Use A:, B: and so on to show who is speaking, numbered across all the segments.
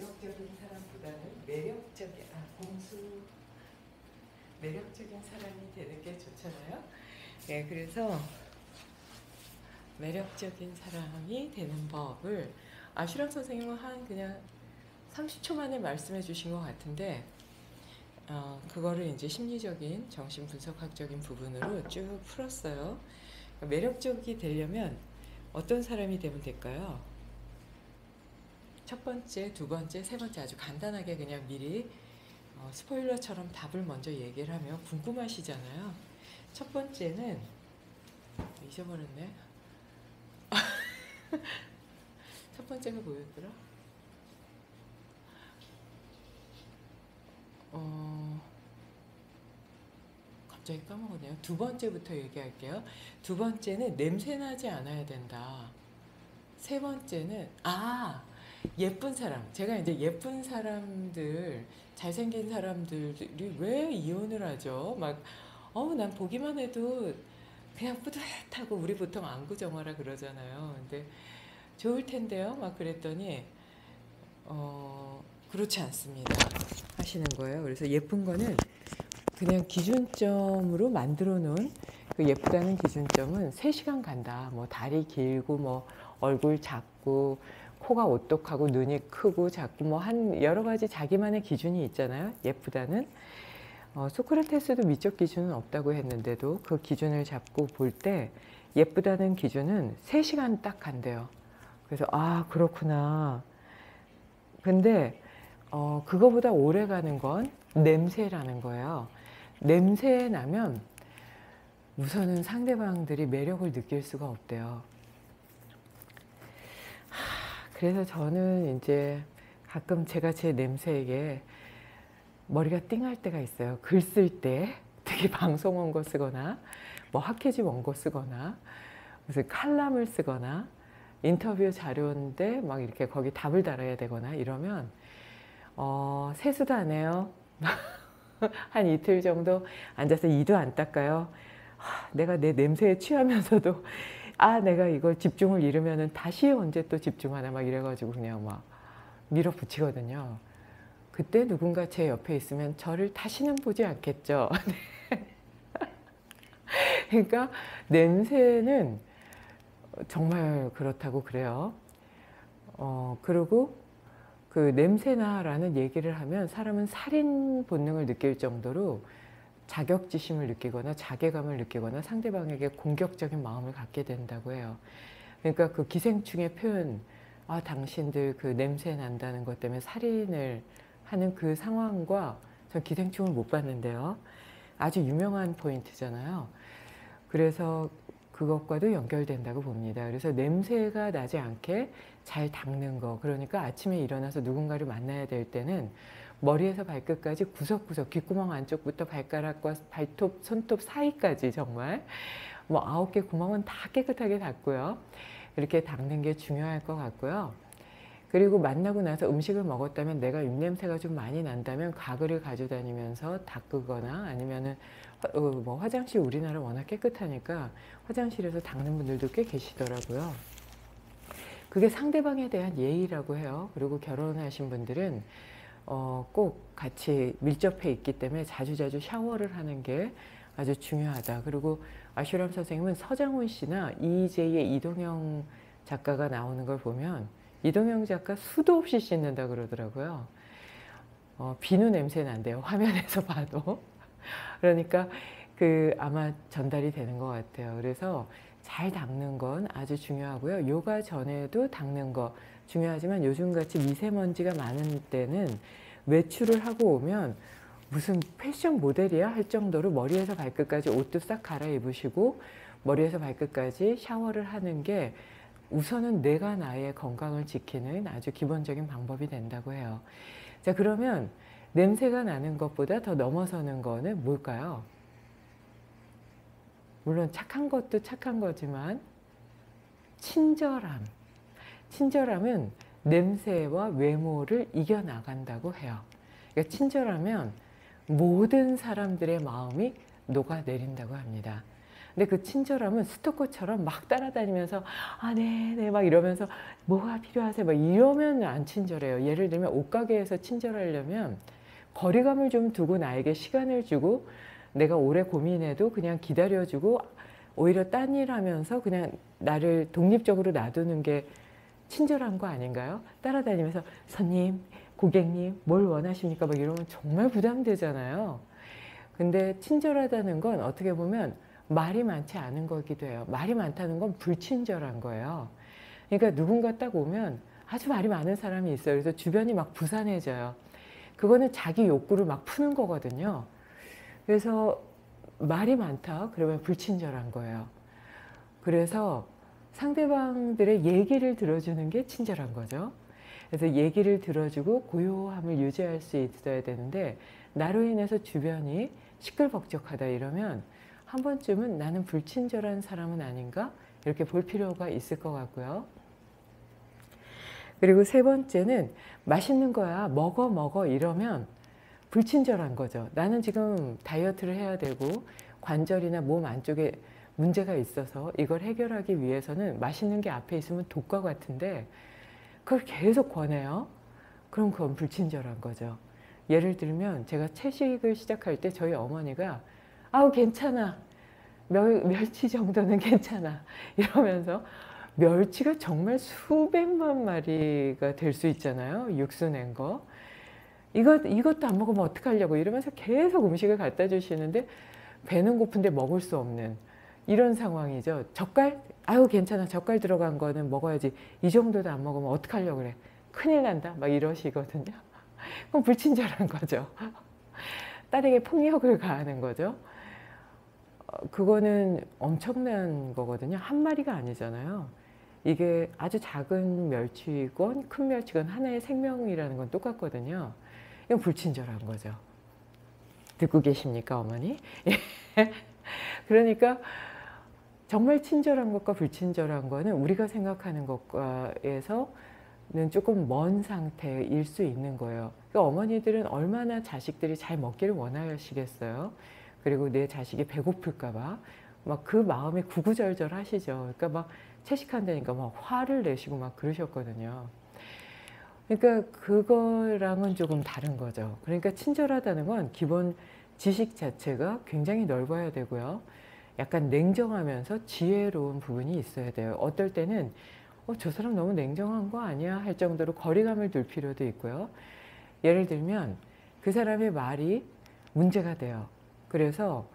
A: 매력적인 사람보다는 매력적인 사람이 되는 게 좋잖아요. 네, 그래서 매력적인 사람이 되는 법을 아슈람 선생님은 한 그냥 30초 만에 말씀해 주신 것 같은데, 그거를 이제 심리적인 정신분석학적인 부분으로 쭉 풀었어요. 매력적이 되려면 어떤 사람이 되면 될까요? 첫 번째, 두 번째, 세 번째 아주 간단하게 그냥 미리 스포일러처럼 답을 먼저 얘기를 하면 궁금하시잖아요. 첫 번째는 잊어버렸네. 첫 번째가 뭐였더라? 갑자기 까먹었네요. 두 번째부터 얘기할게요. 두 번째는 냄새나지 않아야 된다. 세 번째는 예쁜 사람. 제가 이제 예쁜 사람들, 잘생긴 사람들이 왜 이혼을 하죠? 난 보기만 해도 그냥 뿌듯하고, 우리 보통 안구정화라 그러잖아요. 근데 좋을 텐데요? 그랬더니 그렇지 않습니다 하시는 거예요. 그래서 예쁜 거는 그냥 기준점으로 만들어 놓은, 그 예쁘다는 기준점은 3시간 간다. 뭐 다리 길고, 뭐 얼굴 작고, 코가 오똑하고, 눈이 크고 작고, 뭐 여러 가지 자기만의 기준이 있잖아요. 예쁘다는. 소크라테스도 미적 기준은 없다고 했는데도 그 기준을 잡고 볼 때 예쁘다는 기준은 3시간 딱 간대요. 그래서 그렇구나. 근데 그거보다 오래 가는 건 냄새라는 거예요. 냄새 나면 우선은 상대방들이 매력을 느낄 수가 없대요. 그래서 저는 이제 가끔 제가 제 냄새에게 머리가 띵할 때가 있어요. 글 쓸 때, 특히 방송 원고 쓰거나, 뭐 학회지 원고 쓰거나, 무슨 칼럼을 쓰거나, 인터뷰 자료인데 막 이렇게 거기 답을 달아야 되거나 이러면 세수도 안 해요. 한 이틀 정도 앉아서 이도 안 닦아요. 내가 내 냄새에 취하면서도 내가 이걸 집중을 잃으면은 다시 언제 또 집중하나 막 이래가지고 그냥 막 밀어붙이거든요. 그때 누군가 제 옆에 있으면 저를 다시는 보지 않겠죠. 그러니까 냄새는 정말 그렇다고 그래요. 그리고 그 냄새나라는 얘기를 하면 사람은 살인 본능을 느낄 정도로 자격지심을 느끼거나 자괴감을 느끼거나 상대방에게 공격적인 마음을 갖게 된다고 해요. 그러니까 그 기생충의 표현, 당신들 그 냄새 난다는 것 때문에 살인을 하는 그 상황과 전 기생충을 못 봤는데요. 아주 유명한 포인트잖아요. 그래서 그것과도 연결된다고 봅니다. 그래서 냄새가 나지 않게 잘 닦는 거. 그러니까 아침에 일어나서 누군가를 만나야 될 때는 머리에서 발끝까지 구석구석, 귓구멍 안쪽부터 발가락과 발톱, 손톱 사이까지 정말 뭐 9개 구멍은 다 깨끗하게 닦고요. 이렇게 닦는 게 중요할 것 같고요. 그리고 만나고 나서 음식을 먹었다면 내가 입냄새가 좀 많이 난다면 가글을 가져다니면서 닦거나 아니면은 뭐 화장실, 우리나라 워낙 깨끗하니까 화장실에서 닦는 분들도 꽤 계시더라고요. 그게 상대방에 대한 예의라고 해요. 그리고 결혼하신 분들은 꼭 같이 밀접해 있기 때문에 자주자주 샤워를 하는 게 아주 중요하다. 그리고 아슈람 선생님은 서장훈 씨나 이재의 이동영 작가가 나오는 걸 보면 이동영 작가 수도 없이 씻는다 그러더라고요. 비누 냄새 난대요. 화면에서 봐도. 그러니까 아마 전달이 되는 것 같아요. 그래서 잘 닦는 건 아주 중요하고요. 요가 전에도 닦는 거 중요하지만 요즘같이 미세먼지가 많은 때는 외출을 하고 오면 무슨 패션 모델이야 할 정도로 머리에서 발끝까지 옷도 싹 갈아입으시고 머리에서 발끝까지 샤워를 하는 게 우선은 내가 나의 건강을 지키는 아주 기본적인 방법이 된다고 해요. 자, 그러면 냄새가 나는 것보다 더 넘어서는 거는 뭘까요? 물론 착한 것도 착한 거지만 친절함. 친절함은 냄새와 외모를 이겨나간다고 해요. 그러니까 친절하면 모든 사람들의 마음이 녹아내린다고 합니다. 근데 그 친절함은 스토커처럼 막 따라다니면서 아, 네, 막 이러면서 뭐가 필요하세요? 막 이러면 안 친절해요. 예를 들면 옷가게에서 친절하려면 거리감을 좀 두고 나에게 시간을 주고 내가 오래 고민해도 그냥 기다려주고 오히려 딴 일 하면서 그냥 나를 독립적으로 놔두는 게 친절한 거 아닌가요? 따라다니면서 손님, 고객님 뭘 원하십니까? 막 이러면 정말 부담되잖아요. 근데 친절하다는 건 어떻게 보면 말이 많지 않은 거기도 해요. 말이 많다는 건 불친절한 거예요. 그러니까 누군가 딱 오면 아주 말이 많은 사람이 있어요. 그래서 주변이 막 부산해져요. 그거는 자기 욕구를 막 푸는 거거든요. 그래서 말이 많다 그러면 불친절한 거예요. 그래서 상대방들의 얘기를 들어주는 게 친절한 거죠. 그래서 얘기를 들어주고 고요함을 유지할 수 있어야 되는데 나로 인해서 주변이 시끌벅적하다 이러면 한 번쯤은 나는 불친절한 사람은 아닌가 이렇게 볼 필요가 있을 것 같고요. 그리고 세 번째는 맛있는 거야 먹어 이러면 불친절한 거죠. 나는 지금 다이어트를 해야 되고 관절이나 몸 안쪽에 문제가 있어서 이걸 해결하기 위해서는 맛있는 게 앞에 있으면 독과 같은데 그걸 계속 권해요. 그럼 그건 불친절한 거죠. 예를 들면 제가 채식을 시작할 때 저희 어머니가 아우 괜찮아. 멸치 정도는 괜찮아. 이러면서 멸치가 정말 수백만 마리가 될 수 있잖아요. 육수 낸 거. 이것도 안 먹으면 어떡하려고 이러면서 계속 음식을 갖다 주시는데 배는 고픈데 먹을 수 없는 이런 상황이죠. 젓갈? 아유 괜찮아. 젓갈 들어간 거는 먹어야지. 이 정도도 안 먹으면 어떡하려고 그래. 큰일 난다. 막 이러시거든요. 그럼 불친절한 거죠. 딸에게 폭력을 가하는 거죠. 그거는 엄청난 거거든요. 한 마리가 아니잖아요. 이게 아주 작은 멸치건 큰 멸치건 하나의 생명이라는 건 똑같거든요. 이건 불친절한 거죠. 듣고 계십니까, 어머니? 그러니까 정말 친절한 것과 불친절한 거는 우리가 생각하는 것과에서는 조금 먼 상태일 수 있는 거예요. 그러니까 어머니들은 얼마나 자식들이 잘 먹기를 원하시겠어요. 그리고 내 자식이 배고플까 봐 막 그 마음이 구구절절 하시죠. 그러니까 막 채식한다니까 막 화를 내시고 막 그러셨거든요. 그러니까 그거랑은 조금 다른 거죠. 그러니까 친절하다는 건 기본 지식 자체가 굉장히 넓어야 되고요. 약간 냉정하면서 지혜로운 부분이 있어야 돼요. 어떨 때는 저 사람 너무 냉정한 거 아니야? 할 정도로 거리감을 둘 필요도 있고요. 예를 들면 그 사람의 말이 문제가 돼요. 그래서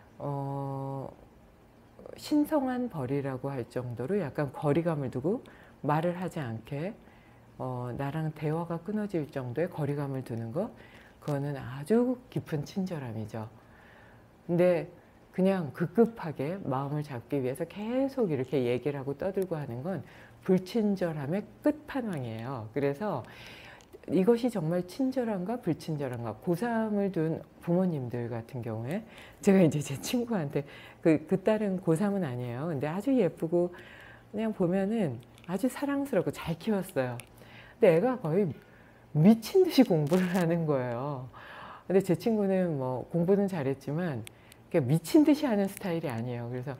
A: 신성한 벌이라고 할 정도로 약간 거리감을 두고 말을 하지 않게 나랑 대화가 끊어질 정도의 거리감을 두는 것, 그거는 아주 깊은 친절함이죠. 근데 그냥 급급하게 마음을 잡기 위해서 계속 이렇게 얘기를 하고 떠들고 하는 건 불친절함의 끝판왕이에요. 그래서 이것이 정말 친절한가 불친절한가, 고3을 둔 부모님들 같은 경우에 제가 이제 제 친구한테 그 딸은 고3은 아니에요. 근데 아주 예쁘고 그냥 보면은 아주 사랑스럽고 잘 키웠어요. 근데 애가 거의 미친 듯이 공부를 하는 거예요. 근데 제 친구는 뭐 공부는 잘했지만 미친 듯이 하는 스타일이 아니에요. 그래서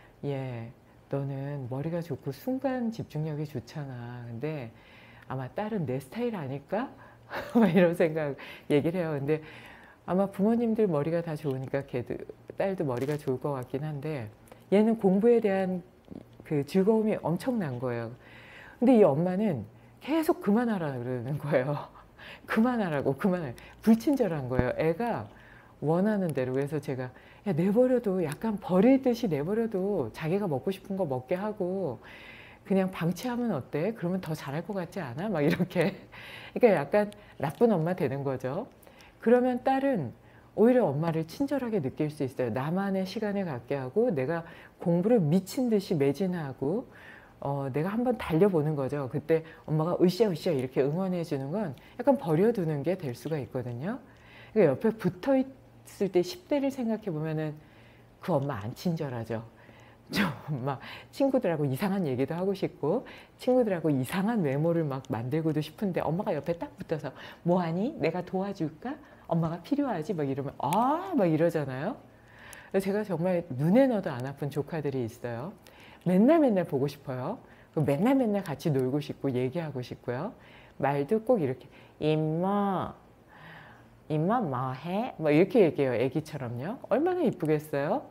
A: 너는 머리가 좋고 순간 집중력이 좋잖아. 근데 아마 딸은 내 스타일 아닐까? 이런 생각 얘기를 해요. 근데 아마 부모님들 머리가 다 좋으니까 딸도 머리가 좋을 것 같긴 한데 얘는 공부에 대한 그 즐거움이 엄청난 거예요. 근데 이 엄마는 계속 그만하라 그러는 거예요. 그만하라고, 그만해. 불친절한 거예요. 애가 원하는 대로. 그래서 제가 내버려도 약간 버리듯이 내버려도 자기가 먹고 싶은 거 먹게 하고 그냥 방치하면 어때? 그러면 더 잘할 것 같지 않아? 막 이렇게. 그러니까 약간 나쁜 엄마 되는 거죠. 그러면 딸은 오히려 엄마를 친절하게 느낄 수 있어요. 나만의 시간을 갖게 하고 내가 공부를 미친 듯이 매진하고 내가 한번 달려보는 거죠. 그때 엄마가 으쌰으쌰 이렇게 응원해 주는 건 약간 버려두는 게 될 수가 있거든요. 그러니까 옆에 붙어 있을 때 10대를 생각해 보면은 그 엄마 안 친절하죠. 좀 막 친구들하고 이상한 얘기도 하고 싶고 친구들하고 이상한 메모를 막 만들고도 싶은데 엄마가 옆에 딱 붙어서 뭐하니? 내가 도와줄까? 엄마가 필요하지? 막 이러면 막 이러잖아요. 제가 정말 눈에 넣어도 안 아픈 조카들이 있어요. 맨날 맨날 보고 싶어요. 맨날 맨날 같이 놀고 싶고 얘기하고 싶고요. 말도 꼭 이렇게 임마 뭐 해? 뭐 이렇게 얘기해요. 애기처럼요. 얼마나 이쁘겠어요?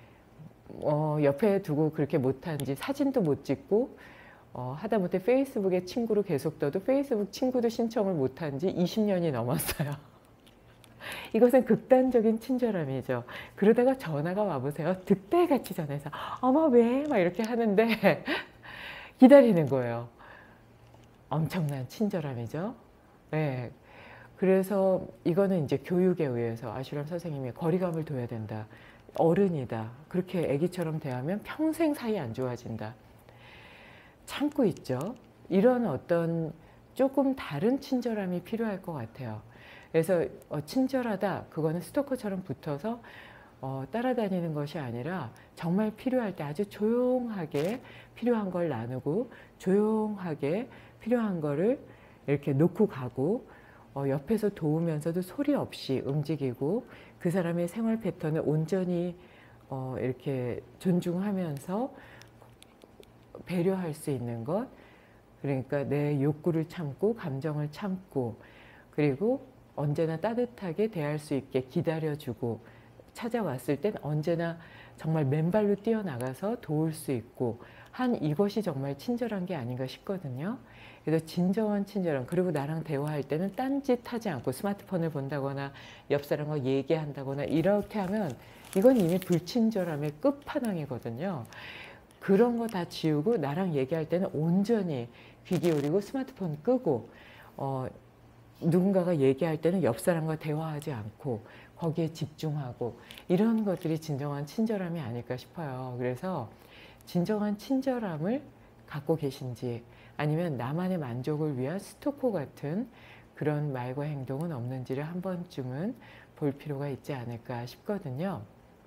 A: 옆에 두고 그렇게 못한지 사진도 못 찍고 하다못해 페이스북에 친구로 계속 떠도 페이스북 친구도 신청을 못한 지 20년이 넘었어요. 이것은 극단적인 친절함이죠. 그러다가 전화가 와보세요. 득달같이 전화해서 어머 왜? 막 이렇게 하는데 기다리는 거예요. 엄청난 친절함이죠. 네. 그래서 이거는 이제 교육에 의해서 아슈람 선생님이 거리감을 둬야 된다. 어른이다. 그렇게 애기처럼 대하면 평생 사이 안 좋아진다. 참고 있죠. 이런 어떤 조금 다른 친절함이 필요할 것 같아요. 그래서 친절하다. 그거는 스토커처럼 붙어서 따라다니는 것이 아니라 정말 필요할 때 아주 조용하게 필요한 걸 나누고 조용하게 필요한 거를 이렇게 놓고 가고 옆에서 도우면서도 소리 없이 움직이고 그 사람의 생활 패턴을 온전히 이렇게 존중하면서 배려할 수 있는 것, 그러니까 내 욕구를 참고 감정을 참고 그리고 언제나 따뜻하게 대할 수 있게 기다려주고 찾아왔을 땐 언제나 정말 맨발로 뛰어나가서 도울 수 있고 한 이것이 정말 친절한 게 아닌가 싶거든요. 그래서 진정한 친절함, 그리고 나랑 대화할 때는 딴짓하지 않고 스마트폰을 본다거나 옆 사람과 얘기한다거나 이렇게 하면 이건 이미 불친절함의 끝판왕이거든요. 그런 거 다 지우고 나랑 얘기할 때는 온전히 귀 기울이고 스마트폰 끄고 누군가가 얘기할 때는 옆 사람과 대화하지 않고 거기에 집중하고 이런 것들이 진정한 친절함이 아닐까 싶어요. 그래서 진정한 친절함을 갖고 계신지 아니면 나만의 만족을 위한 스토커 같은 그런 말과 행동은 없는지를 한 번쯤은 볼 필요가 있지 않을까 싶거든요.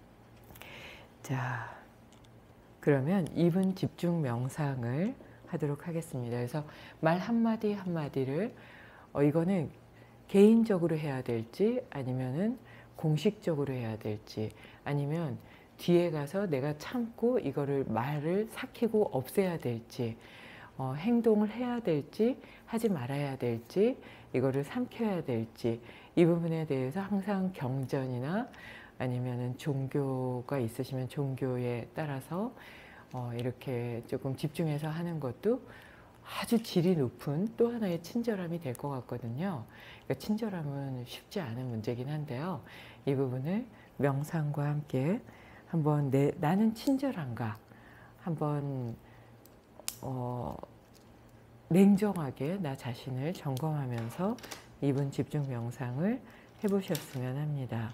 A: 자, 그러면 2분 집중 명상을 하도록 하겠습니다. 그래서 말 한마디 한마디를 이거는 개인적으로 해야 될지 아니면은 공식적으로 해야 될지 아니면 뒤에 가서 내가 참고 이거를 말을 삭히고 없애야 될지 행동을 해야 될지 하지 말아야 될지 이거를 삼켜야 될지 이 부분에 대해서 항상 경전이나 아니면은 종교가 있으시면 종교에 따라서 이렇게 조금 집중해서 하는 것도 아주 질이 높은 또 하나의 친절함이 될 것 같거든요. 그러니까 친절함은 쉽지 않은 문제긴 한데요. 이 부분을 명상과 함께 한번 나는 친절한가 한번 냉정하게 나 자신을 점검하면서 2분 집중 명상을 해보셨으면 합니다.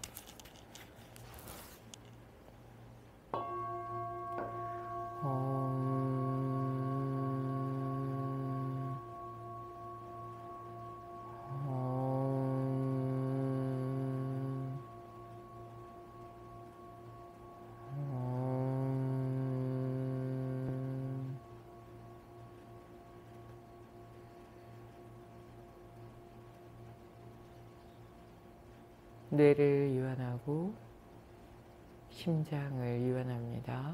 A: 뇌를 이완하고 심장을 이완합니다.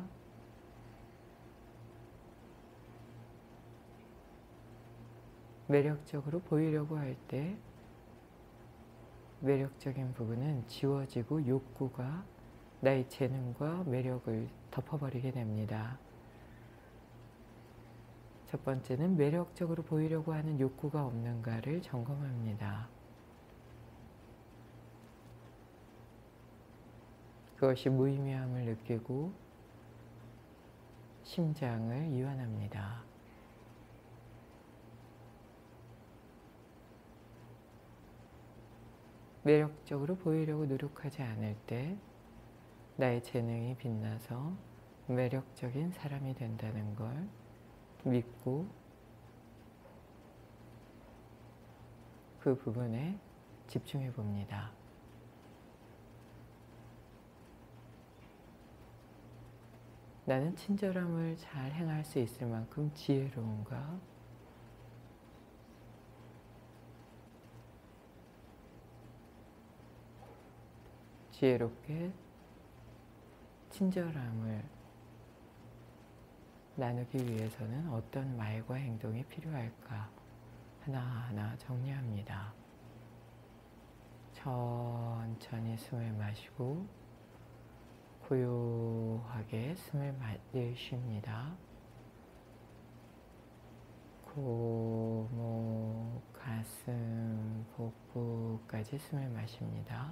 A: 매력적으로 보이려고 할 때 매력적인 부분은 지워지고 욕구가 나의 재능과 매력을 덮어버리게 됩니다. 첫 번째는 매력적으로 보이려고 하는 욕구가 없는가를 점검합니다. 그것이 무의미함을 느끼고 심장을 이완합니다. 매력적으로 보이려고 노력하지 않을 때 나의 재능이 빛나서 매력적인 사람이 된다는 걸 믿고 그 부분에 집중해 봅니다. 나는 친절함을 잘 행할 수 있을 만큼 지혜로운가? 지혜롭게 친절함을 나누기 위해서는 어떤 말과 행동이 필요할까 하나하나 정리합니다. 천천히 숨을 마시고 고요하게 숨을 내쉽니다. 고목, 가슴, 복부까지 숨을 마십니다.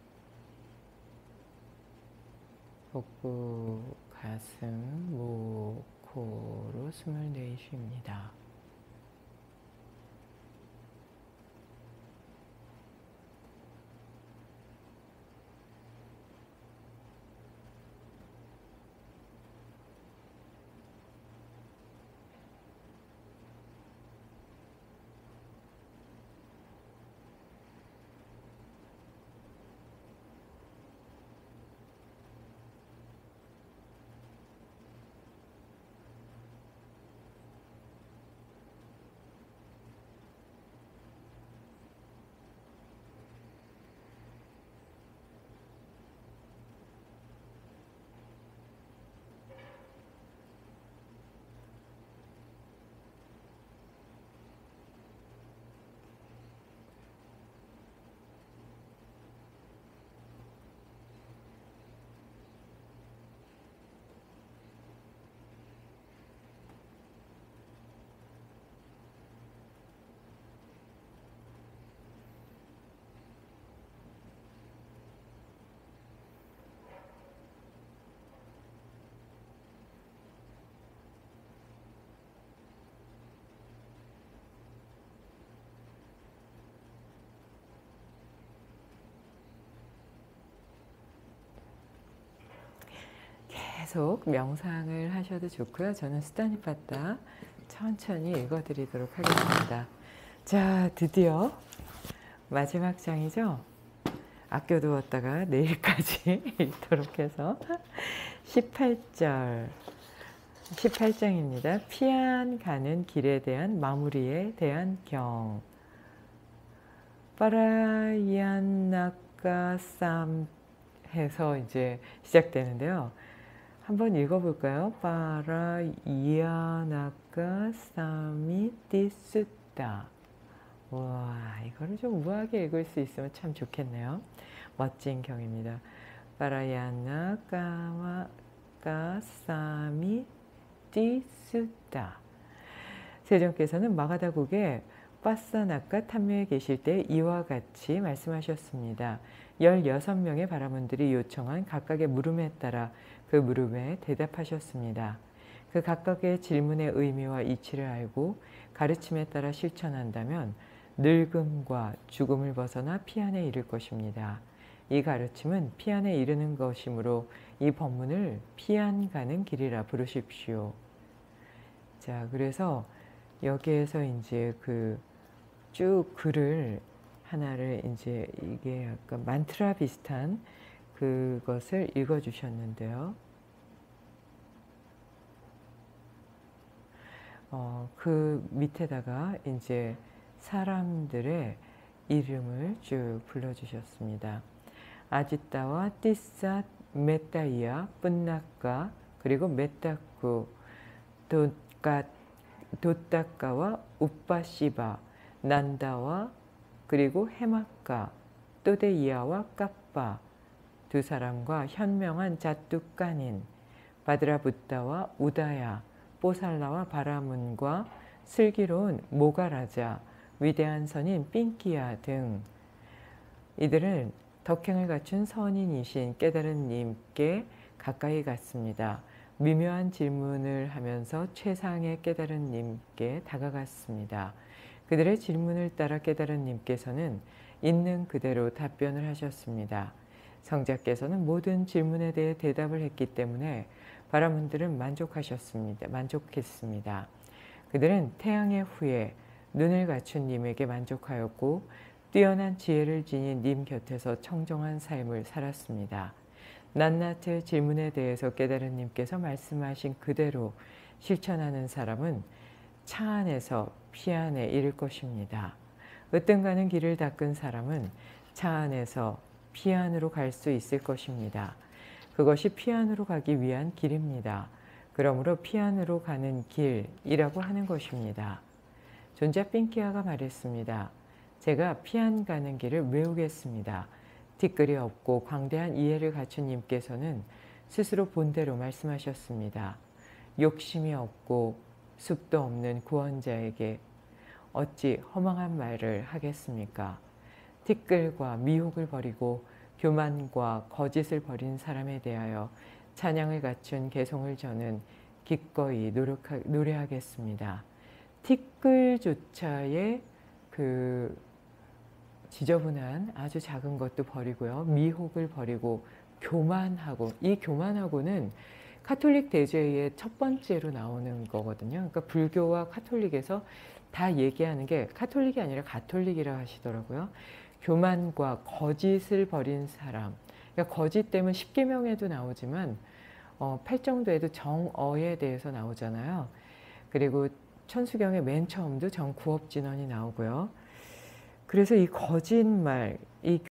A: 복부, 가슴, 목, 코로 숨을 내쉽니다. 계속 명상을 하셔도 좋고요. 저는 스타니파타 천천히 읽어드리도록 하겠습니다. 자, 드디어 마지막 장이죠. 아껴두었다가 내일까지 읽도록 해서 18장입니다. 피안 가는 길에 대한 마무리에 대한 경. 파라얀나카 쌈 해서 이제 시작되는데요. 한번 읽어볼까요? 파라이아나카 사미 티스타. 와, 이거를 좀 우아하게 읽을 수 있으면 참 좋겠네요. 멋진 경입니다. 파라야나카 사미 티스타. 세종께서는 마가다국에 빠사나카 탐묘에 계실 때 이와 같이 말씀하셨습니다. 16명의 바라문들이 요청한 각각의 물음에 따라 그 물음에 대답하셨습니다. 그 각각의 질문의 의미와 이치를 알고 가르침에 따라 실천한다면 늙음과 죽음을 벗어나 피안에 이를 것입니다. 이 가르침은 피안에 이르는 것이므로 이 법문을 피안 가는 길이라 부르십시오. 자, 그래서 여기에서 이제 그 쭉 글을 하나를 이제 이게 약간 만트라 비슷한 그것을 읽어 주셨는데요. 그 밑에다가 이제 사람들의 이름을 쭉 불러주셨습니다. 아지따와 띠사 메따이아 뿐나까 그리고 메따쿠 도따까와 우빠시바 난다와 그리고 해마까 또데이아와 까빠 두 사람과 현명한 자뚜까닌 바드라붓다와 우다야 뽀살라와 바라문과 슬기로운 모가라자 위대한 선인 삥키야 등 이들은 덕행을 갖춘 선인이신 깨달은 님께 가까이 갔습니다. 미묘한 질문을 하면서 최상의 깨달은 님께 다가갔습니다. 그들의 질문을 따라 깨달은 님께서는 있는 그대로 답변을 하셨습니다. 성자께서는 모든 질문에 대해 대답을 했기 때문에 바라문들은 만족했습니다. 그들은 태양의 후예 눈을 갖춘 님에게 만족하였고 뛰어난 지혜를 지닌 님 곁에서 청정한 삶을 살았습니다. 낱낱의 질문에 대해서 깨달은 님께서 말씀하신 그대로 실천하는 사람은 차 안에서 피 안에 이를 것입니다. 으뜸 가는 길을 닦은 사람은 차 안에서 피 안으로 갈 수 있을 것입니다. 그것이 피안으로 가기 위한 길입니다. 그러므로 피안으로 가는 길이라고 하는 것입니다. 존자 핑키아가 말했습니다. 제가 피안 가는 길을 외우겠습니다. 티끌이 없고 광대한 이해를 갖춘 님께서는 스스로 본대로 말씀하셨습니다. 욕심이 없고 숲도 없는 구원자에게 어찌 허망한 말을 하겠습니까? 티끌과 미혹을 버리고 교만과 거짓을 버린 사람에 대하여 찬양을 갖춘 개송을 저는 기꺼이 노래하겠습니다. 티끌조차의 그 지저분한 아주 작은 것도 버리고요. 미혹을 버리고 교만하고, 이 교만하고는 카톨릭 대죄의 첫 번째로 나오는 거거든요. 그러니까 불교와 카톨릭에서 다 얘기하는 게 카톨릭이 아니라 가톨릭이라 하시더라고요. 교만과 거짓을 버린 사람. 그러니까 거짓 때문에 십계명에도 나오지만 팔정도에도 정어에 대해서 나오잖아요. 그리고 천수경의 맨 처음도 정구업진언이 나오고요. 그래서 이 거짓말, 이